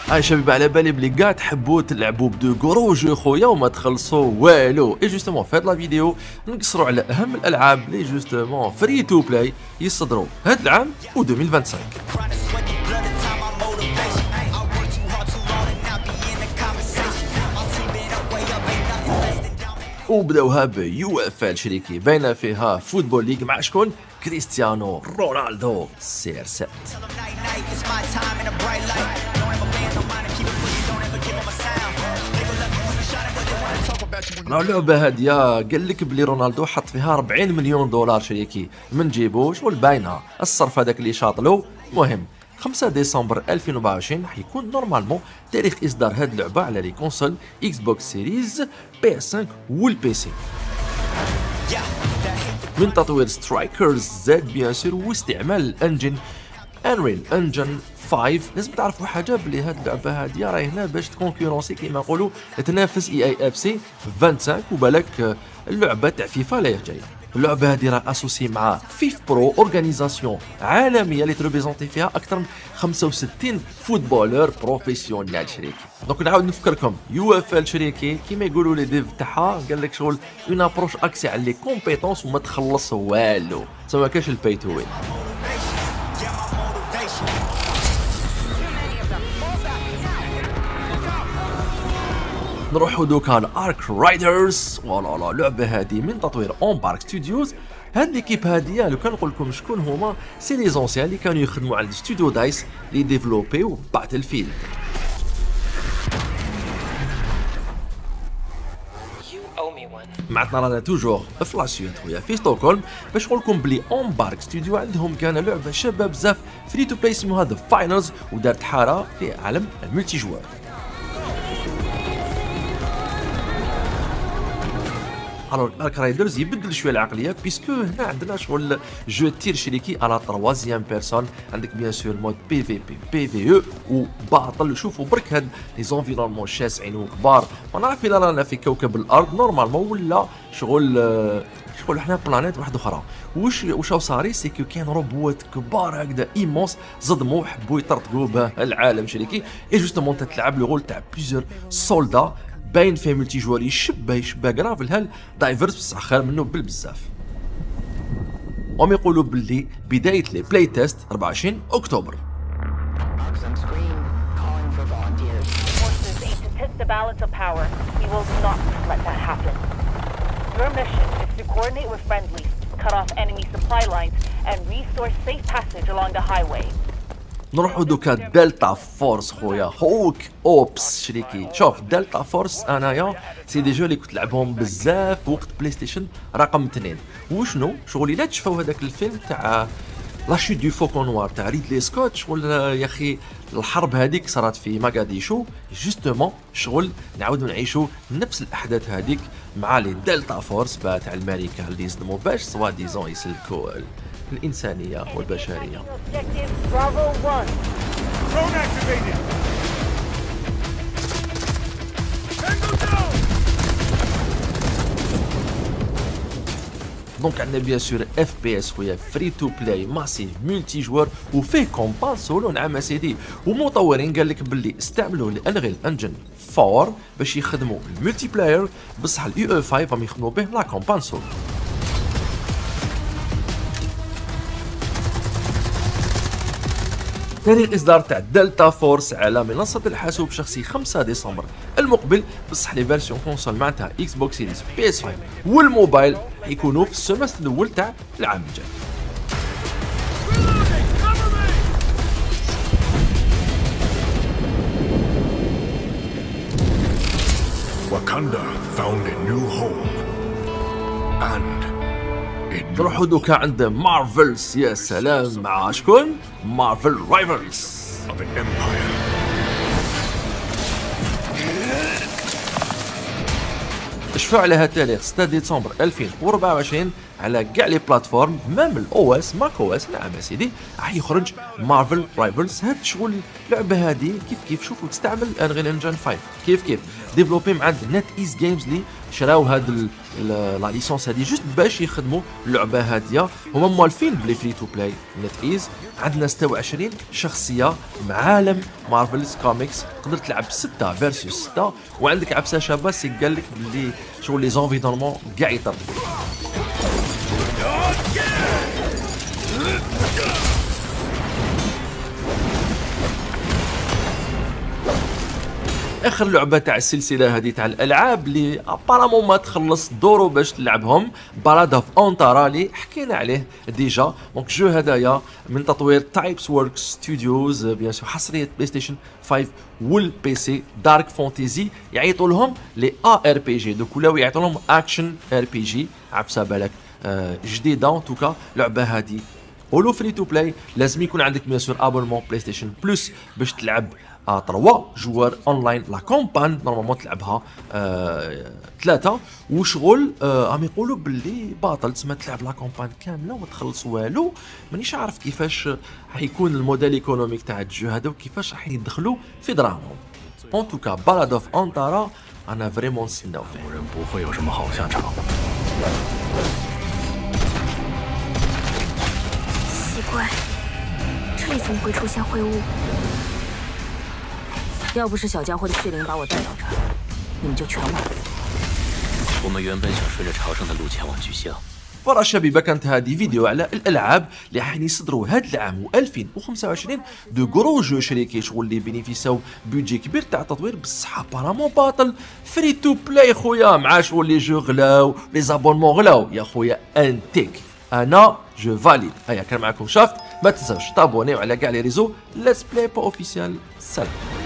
هاي شباب على بالي بلي كاع تحبوا تلعبوا بدو كرو جو خويا وما تخلصوا والو. اي جوستومون في هاد لا فيديو نقصروا على اهم الالعاب لي جوستومون فري تو بلاي يصدروا هاد العام و 2025. وبداوها بيو اف ال شريكي باينه فيها فوتبول ليغ مع شكون؟ كريستيانو رونالدو سي ار 7. اللعبة هادية قال لك بلي رونالدو حط فيها 40 مليون دولار شريكي من جيبو، شغل باينة الصرف هذاك اللي شاطلو. مهم 5 ديسمبر 2024 راح يكون نورمالمون تاريخ اصدار هاد اللعبة على لي كونسول اكس بوكس سيريز بي اس 5 والبي سي، من تطوير سترايكرز زاد بيان سور واستعمال الانجن انريل انجن 5. لازم تعرفوا حاجه بلي هاد اللعبه هاديه راهي هنا باش تكونكورونسي كيما نقولوا تنافس اي اف سي 25 وبالك اللعبه تاع فيفا لا جايه. اللعبه هذه راه اسوسي مع فيف برو اورغانيزاسيون عالميه اللي تريبريزونتي فيها اكثر من 65 فوتبولر بروفيسيونيل شريكي. دونك نعاود نفكركم يو اف ال شريكي كيما يقولوا لي ديف تاعها قال لك شغل اون ابروش اكسي على لي كومبيتونس وما تخلص والو، سما كاش الباي تو وين. نروحو دوكا لارك رايدرز. ولا لعبه هذه من تطوير امبارك ستوديوز. هاد ليكيب هاديه لو كان نقول لكم شكون هما، سي لي زونسيان اللي كانوا يخدموا على ستوديو دايس اللي ديفلوبيو باتل فيلد. معتنا رانا توجور في لاسيوت خويا في ستوكهولم باش نقول لكم بلي امبارك ستوديو عندهم كان لعبه شابه بزاف فري تو بلاي اسمها ذا فاينلز ودارت حاره في عالم الملتي جوار. الوغ ارك رايدرز يبدل شويه العقليه بيسكو هنا عندنا شغل جو تير شريكي على تروازيام بيرسون، عندك بيان سور مود بي في بي بي في او وباطل. شوفوا برك هاد لي زونفيرونمون شاسعين وكبار، ما نعرف الا رانا في كوكب الارض نورمالمون ولا شغل حنا بلانيت واحده اخرى. واش صاري سيكو كاين روبوت كبار هكذا ايمونس صدموا حبوا يطرطقوا به العالم شريكي. اي جوستومون تلعب لو رول تاع بليزيور سولدا باين فيه ملتي جوار يشبه كراف الهال دايفرز بصح خير منه بالبزاف. وهم يقولوا باللي بدايه لي بلاي تيست 24 اكتوبر. نروحو دوكا دلتا فورس خويا هوك اوبس شريكي. شوف دلتا فورس انايا سي دي جو اللي كنت لعبهم بزاف وقت بلاي ستيشن رقم 2. وشنو شغل الا تشوفوا هذاك الفيلم تاع لا شوت دو فوكو نوار تاع ريدلي سكوت، ولا يا اخي الحرب هذيك صارت في ماغاديشو جوستومون، شغل نعاودو نعيشوا نفس الاحداث هذيك مع لي دلتا فورس تاع الملكه اللي يصدموا باش سوا ديزون يسلكوا الإنسانية والبشرية. دونك عندنا بيان سور اف بي اس خويا فري تو بلاي ماسيف ملتي جوار وفيه كومبان سولو. نعم سيدي، ومطورين قال لك باللي استعملوا الانريل انجن 4 باش يخدموا الملتي بلاير، بصح اليو او 5 راهم يخدموا به لا كومبان سولو. تاريخ اصدار تاع دلتا فورس على منصه الحاسوب الشخصي 5 ديسمبر المقبل، بصح لي فيرسيون كونسول معناتها اكس بوكس سيريز بي اس 5 والموبايل يكونوا في السمستر الاول تاع العام الجاي. Wakanda found a new home and نروحو دوكا عند مارفلز. يا سلام مع شكون؟ مارفل رايفلز. شفاو على هاد التاريخ 6 ديسمبر 2024 على كاع لي بلاتفورم ميم الاو اس ماك او اس. نعم يا سيدي راح يخرج مارفل رايفلز. هاد شغل اللعبه هذه كيف شوفوا تستعمل انريل انجن 5 كيف ديفلوبي مع عند نت ايز جيمز اللي شراو هاد لا ليسونس هذه جوست باش يخدموا اللعبه هاديه. هما موالفين بلي فري تو بلاي. نت ايز عندنا 26 شخصيه مع عالم مارفلز كوميكس، تقدر تلعب 6 فيرسوس 6 وعندك عبسه شابه سي قال لك بلي شغل لي زونفيرونمون كاع يطربوا. اخر لعبه تاع السلسله هذه تاع الالعاب اللي ابارامون ما تخلص دورو باش تلعبهم، بالاد اوف اونتارا اللي حكينا عليه ديجا. دونك جو هدايا من تطوير تايبس وورك ستوديوز بيان سور، حصريه بلاي ستيشن 5 والبي سي. دارك فانتيزي يعيطوا لهم لي ار بي جي، دوك ولاو يعيطوا لهم اكشن ار بي جي. عبسه بالك جديده ان توكا. لعبه هذه اولو فري تو بلاي، لازم يكون عندك بيان سور ابونمون بلاي ستيشن بلس باش تلعب 3 جوار اونلاين. لا كومبان نورمالمون تلعبها 3 وشغل عم يقولوا باللي باطل تسمى تلعب لا كومبان كامله وما تخلص والو. مانيش عارف كيفاش حيكون الموديل ايكونوميك تاع الجو هذا وكيفاش راح يدخلوا في دراهمهم. ان توكا بالاد اوف اونتارا انا فريمون نستناو فيه. 奇怪，这里怎么会出现秽物？要不是小家伙的血灵把我带到这儿，你们就全完了。 我们原本想顺着朝圣的路前往巨乡。 فرا شبيبه كانت هذه فيديو على الالعاب اللي راح يصدروا هذا العام 2025 دو غرو جو شركه شغل اللي بينيفيساو بودجي كبير تاع التطوير بصح ابارامون باطل فري تو بلاي خويا مع شغل لي جو غلاو لي زابونمون غلاو يا خويا انتيك. انا جو فاليد. هيا كان معكم شافت، ما تنساوش تابونيو على كاع لي ريزو. ليتس بلاي با اوفيسيال. سلام.